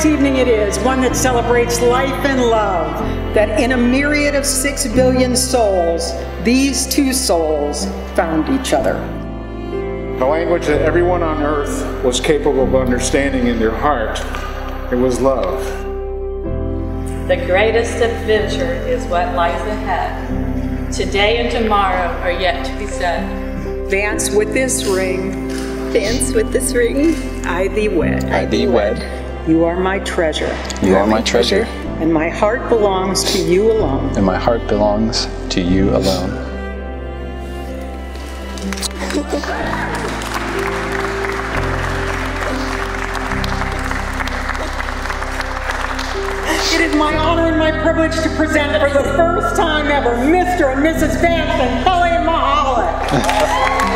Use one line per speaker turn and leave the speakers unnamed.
glorious evening it is, one that celebrates life and love, that in a myriad of 6 billion souls, these two souls found each other.
The language that everyone on earth was capable of understanding in their heart, it was love.
The greatest adventure is what lies ahead. Today and tomorrow are yet to be said.
Vance, with this ring,
Vance, with this ring,
I thee wed.
I thee wed.
You are my treasure.
You are my treasure.
And my heart belongs to you alone.
And my heart belongs to you alone.
It is my honor and my privilege to present for the first time ever Mr. and Mrs. Vance and Kelly Mahalik.